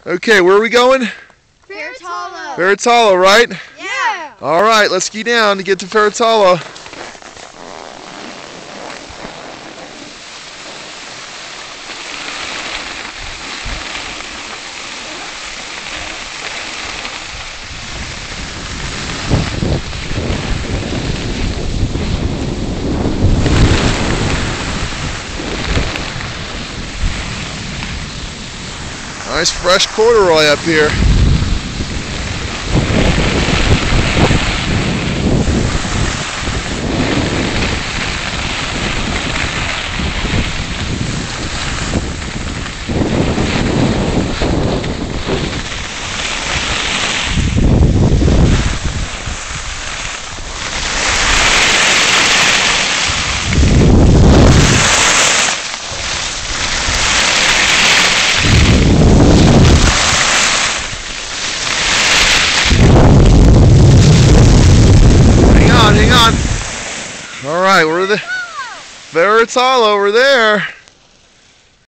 Okay, where are we going? Ferrets Hollow. Ferrets Hollow, right? Yeah. All right, let's ski down to get to Ferrets Hollow. Nice fresh corduroy up here. Hang on. All right, we're the Ferrets Hollow. We're there.